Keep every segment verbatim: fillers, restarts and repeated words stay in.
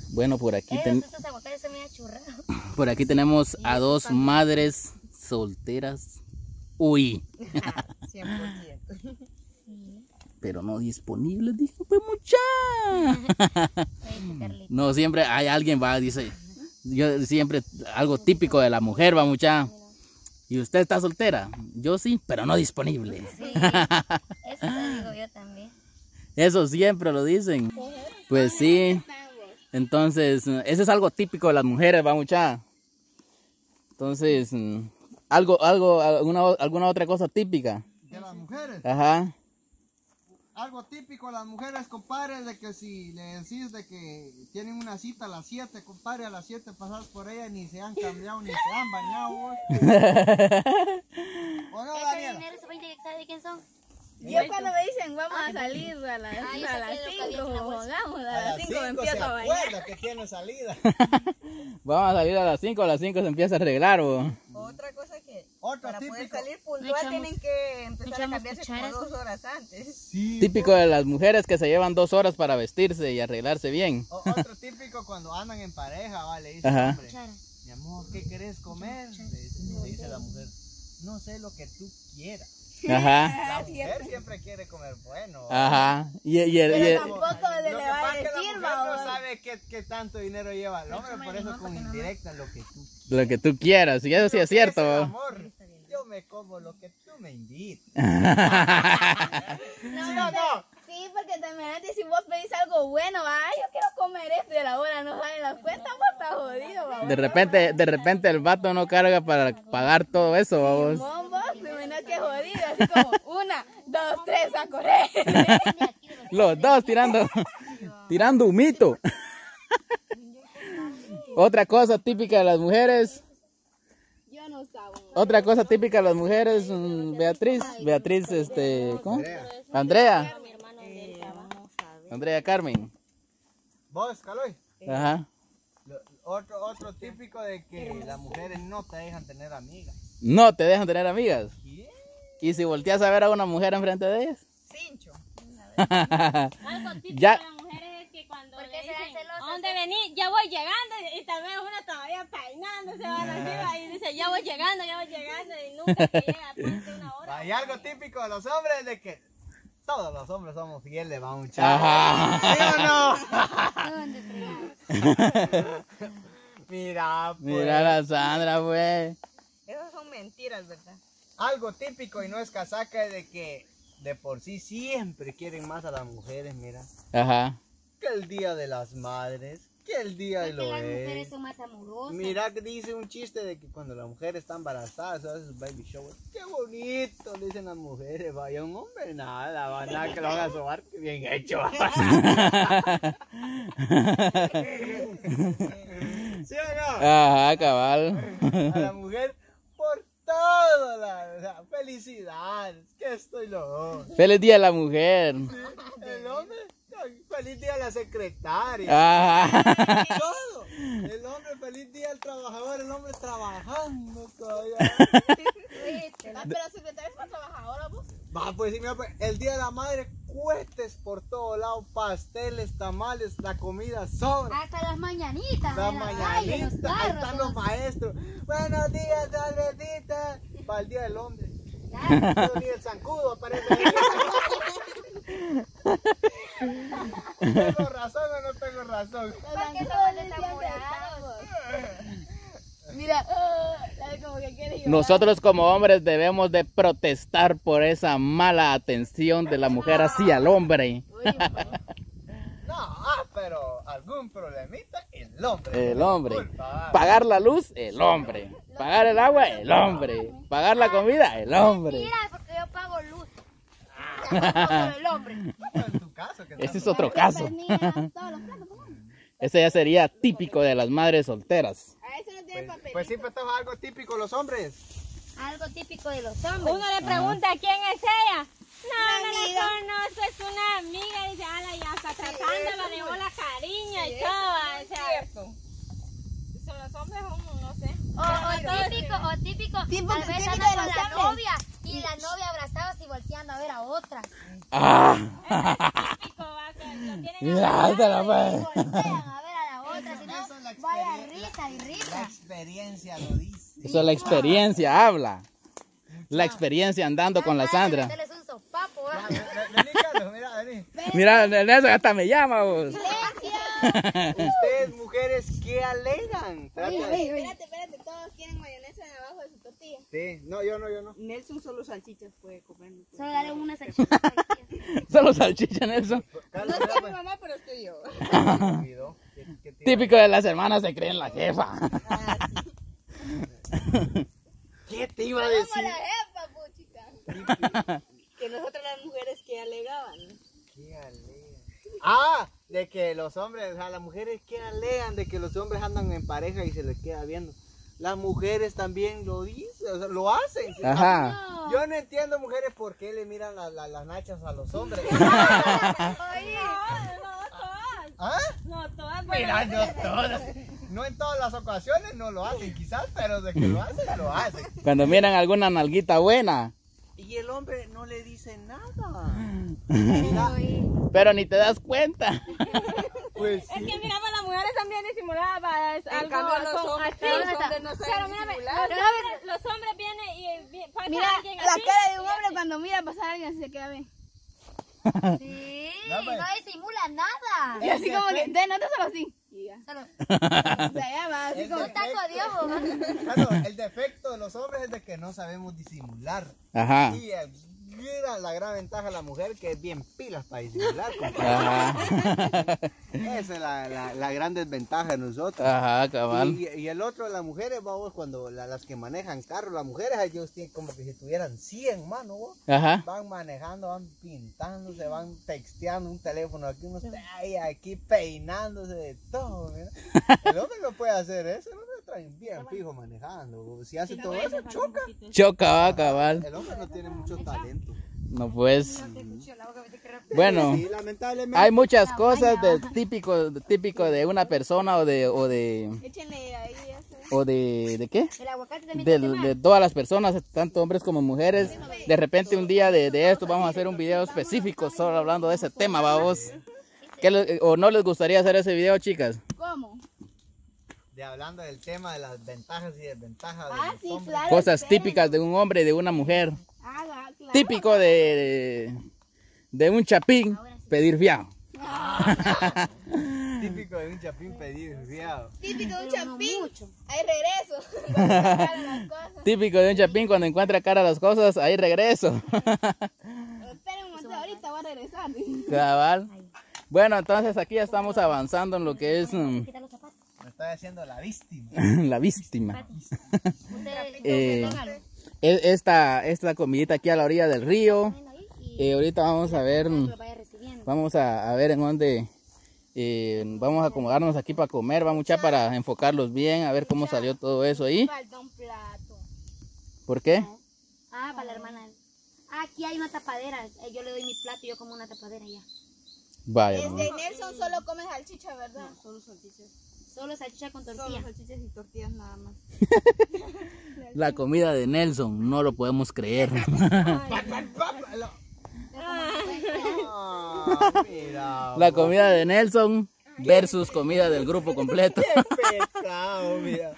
Bueno, por aquí, Eh, ten... estos aguacates son medio churrados. por aquí tenemos a dos madres solteras. Uy. cien por ciento. Pero no disponibles, dije, pues mucha. No, siempre hay alguien, va, dice, yo siempre, algo típico de la mujer, va, mucha. ¿Y usted está soltera? Yo sí, pero no disponible. Sí, eso te digo yo también. Eso siempre lo dicen. Pues sí. Entonces, eso es algo típico de las mujeres, va, mucha. Entonces, algo, algo, alguna, alguna otra cosa típica. ¿De las mujeres? Ajá. Algo típico de las mujeres, compadre, de que si le decís de que tienen una cita a las siete, compadre, a las siete pasas por ella, ni se han cambiado, ni se han bañado, vos. ¿O no, Ese Daniela? dinero, ese veinte, ¿sabe de quién son? Yo cuando me dicen vamos a salir a las Ah, yo a sé las que es lo que había cinco, en la bolsa. vamos, a las cinco me empiezo a bañar. acuerda que tiene salida. Vamos a salir a las cinco, a las cinco se empieza a arreglar, ¿o? Otra cosa que Otro para poder típico. salir No puntual echamos- tienen que empezar a echamos cambiarse como cucharas. dos horas antes. Sí. Típico de las mujeres que se llevan dos horas para vestirse y arreglarse bien. O- otro típico cuando andan en pareja, va, le dice el Ajá. hombre, Cucharas. mi amor, ¿qué querés comer? Le dice, le dice la mujer, no sé lo que tú quieras. Ajá. La mujer siempre quiere comer bueno. Ajá. Y, y el- y el- Pero tampoco se Lo le que va pasa a es que decir, la mujer no babón. sabe qué, qué tanto dinero lleva el hombre, por eso con indirecta lo que tú lo que tú quieras, y eso sí es cierto. quieres, ¿o? amor, yo me como lo que tú me invites. No, ¿Sí o no? Sí, porque también antes si vos pedís algo bueno, ay, yo quiero comer esto y a la hora no salen las cuentas, vos estás jodido, babón. De repente, de repente el vato no carga para pagar todo eso, vamos. Simón, vos, te imaginas que jodido, así como una, dos, tres, a correr. Los dos tirando, tirando humito. Otra cosa típica de las mujeres, Yo no sabo. otra cosa típica de las mujeres, mm, Beatriz, Beatriz, este, ¿cómo? Andrea, Andrea Carmen. ¿Vos, Caloy? Ajá. Lo- Otro, otro típico de que las mujeres no te dejan tener amigas. No te dejan tener amigas. ¿Qué? Y si volteas a ver a una mujer enfrente de ellas. Cincho. Algo típico Ya. de las mujeres es que cuando ¿Por le qué serán dicen, celosas? ¿a dónde venís? Ya voy llegando, y tal vez una todavía peinándose, va arriba y dice, ya voy llegando, ya voy llegando, y nunca te llega después de una hora. Hay algo típico de los hombres de que todos los hombres somos fieles, va muchachos. Ajá. ¿Sí o no? ¿Dónde fregados? Mira, pues. Mira la Sandra, pues. Esas son mentiras, ¿verdad? Algo típico y no es casaca es de que de por sí siempre quieren más a las mujeres, mira. Ajá. Que el día de las madres, que el día de Porque lo las es. mujeres son más amorosas. Mira que dice un chiste de que cuando la mujer está embarazada, ¿sabes? Sus baby showers. Qué bonito, le dicen las mujeres. Vaya un hombre, nada, va nada que lo van a sobar, que bien hecho. ¿Sí o no? Ajá, cabal. A la mujer por todo, la, o sea, felicidades, que estoy loco. Feliz día a la mujer. El hombre, ay, feliz día a la secretaria. Ajá. Todo. El hombre, feliz día al trabajador, el hombre trabajando todavía. Ah, pero si te traes para trabajadora, vos. Va, pues sí, mira, pues, el día de la madre, cuestes por todos lados, pasteles, tamales, la comida sobra. Hasta las mañanitas. La en la calle, en los mañanita, ahí carros, están en los los- maestros. Buenos días, Albertita. Para el día del hombre. Claro. Pero ni el zancudo aparece ahí. ¿Tengo razón o no tengo razón? Porque somos enamorados. Mira, uh, como que quiere llorar. Nosotros como hombres debemos de protestar por esa mala atención de la mujer hacia el hombre. Uy, pues. No, ah, pero algún problemita, el hombre. El hombre. Culpa. Pagar la luz, el hombre. Pagar el agua, el hombre. Pagar la comida, el hombre. Mira, porque yo pago luz. Como el hombre. En tu caso, que Ese es otro caso. Tenía todos los planos, ¿no? Ese ya sería típico de las madres solteras. A eso no tiene Pues, papel. pues siempre estamos algo típico los hombres. Algo típico de los hombres. Uno le pregunta quién es ella. No, Una no la amiga. conozco, es una amiga. Y dice, ala, ya está tratándola, eso le no bola es- cariño Sí, y eso todo. no O es sea, cierto. son los hombres, uno, no sé. O, o típico, o típico, Típico- tal vez típico anda de con los la hombres. novia y la novia abrazadas y volteando a ver a otras. Ah. Típico, va, que lo tienen Mira, ahí te la Y fue. voltean a ver a la otra. otra, si no, Eso es la vaya experiencia. risa y La risa. experiencia lo dice. Eso es la experiencia, habla. La experiencia andando con la Sandra. Meterles un sopapo, ¿va? Ven- ven- Vení, Carlos, mira, vení. Mira, Nelson hasta me llama vos. Ustedes, mujeres, ¿qué alegan? Trata de- Espérate, espérate, todos quieren mayonesa en abajo de su tortilla. Sí, no, yo no, yo no. Nelson solo salchichas puede comer. no puede Solo darle una salchicha. Solo salchicha, Nelson. Carlos, No está mi mira, mamá, pero estoy yo. pues, me olvidó. ¿Qué- qué te iba a Típico de las hermanas se creen la jefa. ¿Qué te iba a Como decir? la jefa, puchica. Que nosotras las mujeres que alegaban. ¿Qué alegan? Ah, de que los hombres, o sea, las mujeres que alegan de que los hombres andan en pareja y se les queda viendo. Las mujeres también lo dicen, o sea, lo hacen. Ajá. Yo no entiendo, mujeres, por qué le miran la- la- las nachas a los hombres. Oye, No, no todas. ¿Ah? No todas. Mira, no todas. No en todas las ocasiones no lo hacen, quizás, pero de que lo hacen, lo hacen. Cuando miran alguna nalguita buena. Y el hombre no le dice nada. Mira, Pero ni te das cuenta. pues Es sí. que mira, pues las mujeres también disimuladas. En Algo, cambio, los con- hombres, así. los hombres no Pero saben mírame, disimular. los hombres, los hombres vienen y eh, vi- pasa mira alguien la así, cara de un y hombre así. cuando mira pasar a alguien así se queda bien. Sí, No, pues. no disimula nada. Y así como que, de no te solo así. Y ya. Solo, O sea, ya va, así El como. está defecto- codiado. Claro, el defecto de los hombres es de que no sabemos disimular. Ajá. Y eh, mira la gran ventaja de la mujer que es bien pilas para disimular, compadre. Ajá. Esa es la, la, la gran desventaja de nosotros. Ajá, cabal. Y, y el otro, las mujeres, vamos, cuando la- las que manejan carros, las mujeres, ellos tienen como que si tuvieran cien manos, vos. Ajá. Van manejando, van pintándose, van texteando un teléfono aquí, unos ay, aquí peinándose de todo. Mira. El hombre no puede hacer eso, el hombre trae bien fijo manejando. Si hace todo eso, choca. Choca, va, cabal. El hombre no tiene mucho talento. No, pues. Bueno, Sí, lamentablemente. hay muchas cosas de típico, típico de una persona o de, o de, Échenle ahí eso. o de, ¿de qué? El aguacate también De, te quema. de todas las personas, tanto hombres como mujeres. De repente un día de, de esto vamos a hacer un video específico solo hablando de ese tema, vamos. ¿Qué les- ¿O no les gustaría hacer ese video, chicas? ¿Cómo? De hablando del tema de las ventajas y desventajas de Ah, los sí, hombres. claro. Cosas esperen. típicas de un hombre y de una mujer. Haga, claro. Típico de, de, de un chapín, pedir fiado. Típico de un chapín pedido, fiado. Típico de un Pero no champín. mucho. Ahí regreso. Cuando se acaban las cosas. Típico de un chapín cuando encuentra cara las cosas, ahí regreso. Esperen un momento, ahorita voy a regresar. Cabal. Bueno, entonces aquí ya estamos avanzando en lo que es mm, Quita los zapatos. Me estoy haciendo la víctima. la víctima. Ustedes Eh, pónganlo. E- Esta, esta comidita aquí a la orilla del río. Poniendo ahí y Eh, ahorita vamos a ver, que mm, lo vaya recibiendo. vamos a, a ver en dónde eh, vamos a acomodarnos aquí para comer. Vamos ya para enfocarlos bien, a ver cómo salió todo eso ahí. Falta un plato. ¿Por qué? Ah, para la hermana. Ah, aquí hay una tapadera. Eh, Yo le doy mi plato y yo como una tapadera ya. Vaya. mamá. Este Nelson solo come salchicha, ¿verdad? Solo salchichas. Solo salchicha con Solo tortilla. salchichas y tortillas nada más. La comida de Nelson, no lo podemos creer. Ah, mira. La comida de Nelson versus comida del grupo completo. Qué pecado, mira.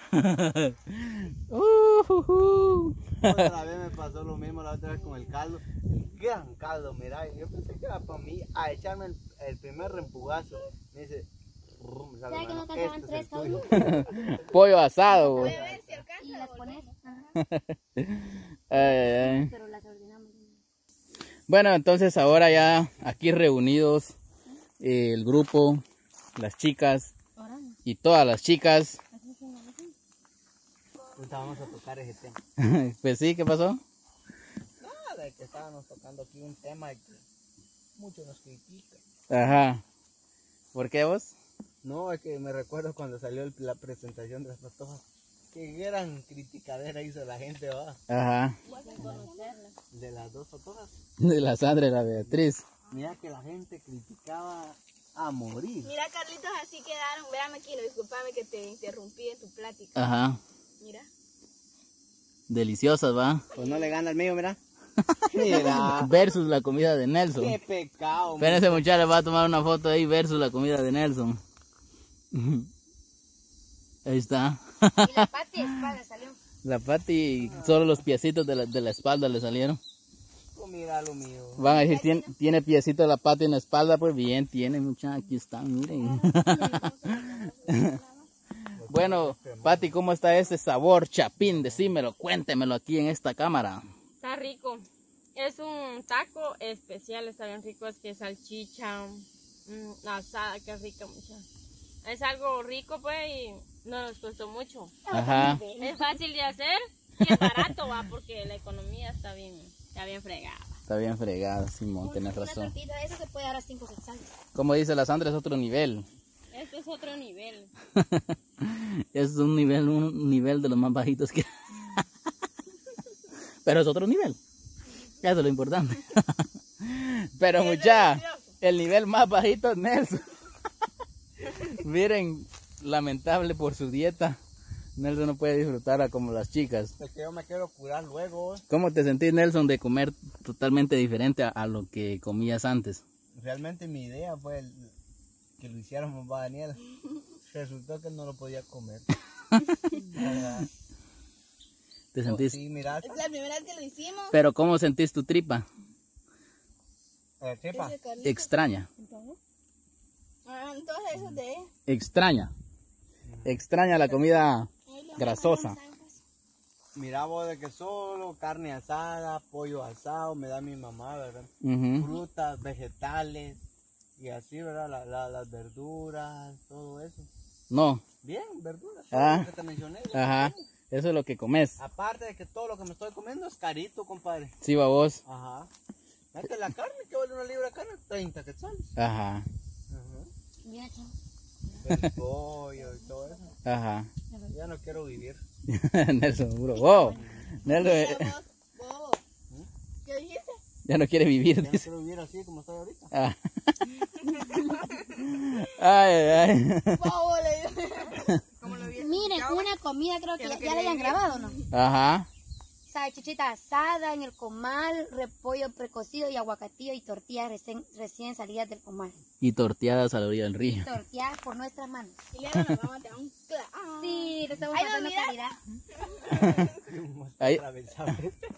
Uh, uh, uh. Otra vez me pasó lo mismo la otra vez con el caldo. El gran caldo, mira. Yo pensé que era para mí a echarme el, el primer rempugazo. Me dice. "Rum", sabe, ¿Sabes que no mano, alcanzaban este es tres el cada tuyo. uno? Pollo asado. güey. Y las pones, ajá, Ay, ay, ay. pero las ordenamos. Bueno, entonces ahora ya aquí reunidos eh, el grupo, las chicas y todas las chicas. Ahorita vamos a tocar ese tema. Pues sí, ¿qué pasó? Nada, que estábamos tocando aquí un tema que muchos nos critican. Ajá. ¿Por qué vos? No, es que me recuerdo cuando salió el- la presentación de las patojas. Qué gran criticadera hizo la gente, va. Ajá. De las dos patojas. De la Sandra y la Beatriz. Mira que la gente criticaba a morir. Mira, Carlitos, así quedaron. Véame aquí, discúlpame que te interrumpí en tu plática. Ajá. Mira. Deliciosas, va. Pues no le gana al mío, mira. Mira. Versus la comida de Nelson. Qué pecado. Espérense, muchachos, va a tomar una foto ahí versus la comida de Nelson. Ahí está. Y la pata y espalda salió. La Pati, solo los piecitos de la, de la espalda le salieron. Pues mira lo mío. Van a decir, ¿tiene, tiene piecitos de la Pati en la espalda? Pues bien, tiene, muchachos. Aquí están, miren. Bueno, Pati, ¿cómo está ese sabor chapín? Decímelo, cuéntemelo aquí en esta cámara. Está rico. Es un taco especial, está bien rico. Es que salchicha, mmm, asada, que rica mucha. Es algo rico pues y no nos costó mucho. Ajá. Es fácil de hacer y es barato, va, porque la economía está bien, está bien fregada. Está bien fregado, Simón, tenés Una razón. tortita de eso se puede dar a cinco quetzales. Como dice la Sandra, es otro nivel. Esto es otro nivel. Es un nivel, un nivel de los más bajitos que... Pero es otro nivel. Eso es lo importante. Pero mucha, el nivel más bajito es Nelson. Miren, lamentable por su dieta. Nelson no puede disfrutar como las chicas. Es que yo me quiero curar luego. ¿Cómo te sentís, Nelson, de comer totalmente diferente a, a lo que comías antes? Realmente mi idea fue el- que lo hiciéramos para Daniel. Resultó que no lo podía comer. ¿Verdad? ¿Te sentís? Sí, mira, Es la primera vez que lo hicimos. Pero ¿cómo sentís tu tripa? eh, chepa. Ese Carlito. Extraña. Ah, entonces eso de... Extraña. Extraña la comida grasosa. Mira vos de que solo carne asada, pollo asado, me da mi mamá, ¿verdad? Ujú. Frutas, vegetales y así, ¿verdad? La- la- las verduras, todo eso. No. Bien, verduras. Ah. todo lo que te mencioné. ya. Ajá. Eso es lo que comes. Aparte de que todo lo que me estoy comiendo es carito, compadre. Sí, va vos. Ajá. Mete la carne, que vale una libra de carne, treinta quetzales. Ajá. Ajá. Mira, chamo. El pollo y todo eso. Ajá. Ya no quiero vivir. Nelson, duro. Wow. Nelson eh, Vos, bobo. ¿Qué dijiste? ya no quiere vivir. Ya no Dice. quiero vivir así como estoy ahorita. Ah. Ay, ay. Bobo, le digo. Miren, una comida creo que ya, ya la hayan grabado, ¿no? Ajá. Salchichita asada en el comal, repollo precocido y aguacatillo y tortillas recién, recién salidas del comal. Y torteadas a la orilla del río. Tortillas por nuestras manos. Y ya no nos vamos a tener un clavo. Sí, le estamos Ay, no, pasando mira. calidad. Ahí. Atravesado.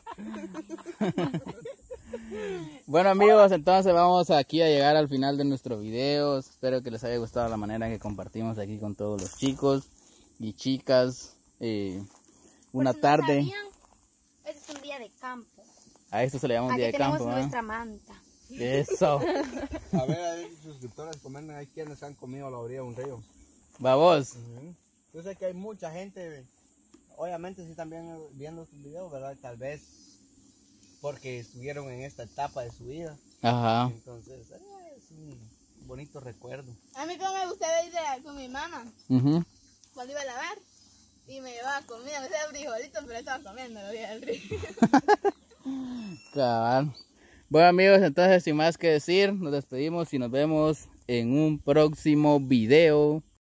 Bueno amigos, entonces vamos aquí a llegar al final de nuestro video. Espero que les haya gustado la manera que compartimos aquí con todos los chicos y chicas. Eh, una Por si no tarde. sabían, este es un día de campo. A esto se le llama un Aquí día de tenemos campo. ¿eh? nuestra manta. Eso. A ver, a ver, suscriptores, comenten ahí quienes han comido a la orilla de un río. Va vos. Ujú. Yo sé que hay mucha gente, obviamente sí también viendo estos videos, ¿verdad? Tal vez porque estuvieron en esta etapa de su vida. Ajá. Entonces, eh, es un bonito recuerdo. A mí como me gustaba ir a- con mi mamá Ujú. cuando iba a lavar y me llevaba comida, me hacía frijolitos, pero estaba comiendo lo del río. Cabal. Bueno amigos, entonces sin más que decir, nos despedimos y nos vemos en un próximo video.